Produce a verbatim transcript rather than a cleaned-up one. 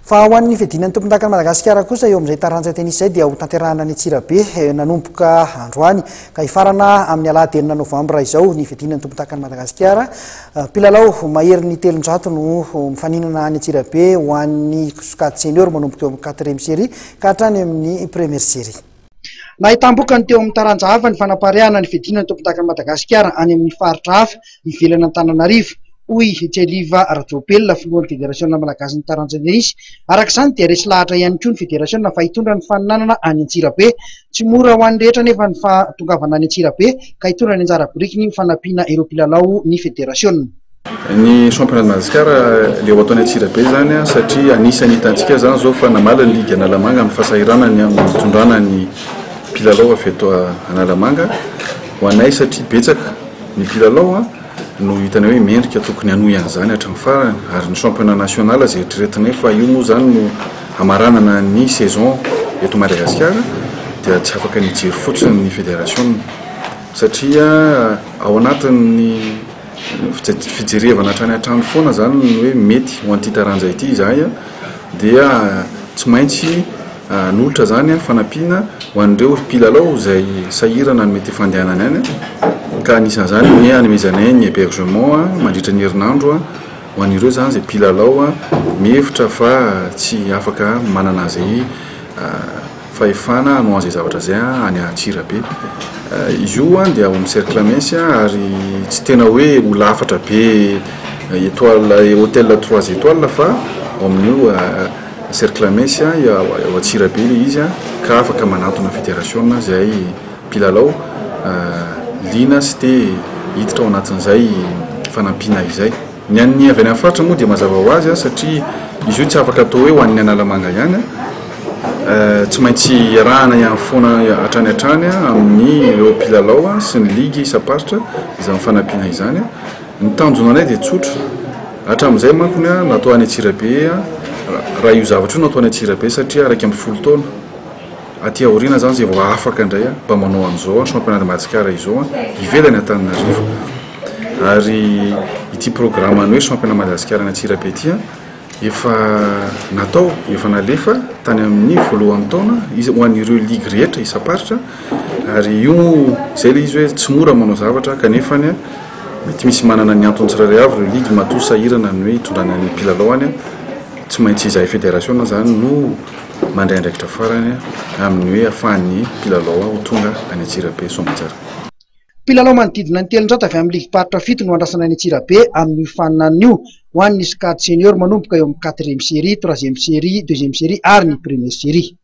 Fa ho an'ny fidinan'ny tompontakan Madagasikara kosa eo amin'izay taranja tenis izay dia ho tanterahana any Antsirabe nanomboka androany ka hifarana amin'ny alahady enina novambra izao ny fidinan'ny tompontakan Madagasikara. Mpilalao mahery ny telonjato no mifaninana any Antsirabe ho an'ny sokady senior manomboka eo amin'ny quatrième série ka hatrany amin'ny première série. Nahitambokany teo amin'ny taranja hafa ny fanapareana ny fidinan'ny tompontakan Madagasikara any amin'ny faritra hafa ivelany Antananarivo. Hoy Jeliva Rajopelina filohan'ny Fédération Malagasy ny taranja tenisy. Araka izany dia resy lahatra ihany koa ny Fédération fa hitondra ny faninanana any Antsirabe. Tsy mora ho an'ny rehetra nefa ny fahatongavana any Antsirabe ka hitondra ny anjara borikiny ny fanampiana ireo mpilalao ny Fédération. Ny championnat de Madagascar le ho ataony Antsirabe zany satria anisany hitantsika zany zao fa namala ny ligue Analamanga amin'ny fahasahiranany amin'ny fitondrana ny mpilalao avy eto Analamanga ho anay satria betsaka ny mpilalao no hitana hoe mendrika tokony hanohy an'izany hatrany farany ary ny championnat national izay eritreretinay fa io moa zany no hamaranana ny saison eto Madagasikara dia tsy afaka ny jery fotsiny ny fédération satria ao anatin'ny fijerevana hatrany hatrany foana zany ny hoe mety ho an'ity taranja ity izahay dia tsy maintsy n'olatra zany fanampiana ho an'ireo mpilalao izay sahirana no mety fandehanany any ka anisan'izany ny hanomezanay ny hébergement mandritra ny herinandro ho an'ireo zany izay mpilalao mihevitra fa tsy afaka manana izay fahefana hanao an'izay zavatra zay any Antsirabe. Izy io dia ao amin'ny cercle mensy ary tsy tena hoe ho lafatra be étoile hôtel trois étoiles fa ao amin'io cercle mensy ao Antsirabe le izy ka afaka manatona fédération izay mpilalao lina sy te hiditra ao anatin'izay fanampiana izay. Ny an'ny avy any amin'ny faritra moa dia mazava ho azy satria izy io tsy afaka atao hoe ho an'ny Analamanga ihany tsy maintsy iarahana ihany foana hatrany hatrany amin'ny ireo mpilalao sy ny ligue isaparitra izany fanampiana izany. Ny tanjonanay dia tsotra hatramin'izay manko natao any Antsirabe raha io zavatra io natao any Antsirabe satria araiky amin'ny folo taona aty aoriana zany zay vao afaka indray mba manao an'izao championnat de Madagascar izao ivelany Antananarivo ary ity programme ny hoe championnat Madagascar any Antsirabe ity efa natao efa nalefa tany amin'ny voalohan'ny taona izy ho an'ireo ligue rehetra isaparitra ary io zay le izy hoe tsy mora manao zavatra kanefa ny mety misy manana ny antony tsirairay avy ireo ligue matoa sahirana ny hoe hitondrana ny mpilalao any tsy maintsy izahay fédération zany no mandray andraikitra farany amin'ny hoe ahafahan'ny mpilalao ho tonga any Antsirabe somatsara. Mpilalao manodidina ny telonjato avy amin'ny ligue paritra fito no andrasana any Antsirabe amin'ny faninan'io ho an'ny sokady senior manomboka eo amin'ny quatrième série, troisième série, deuxième série ary ny première série.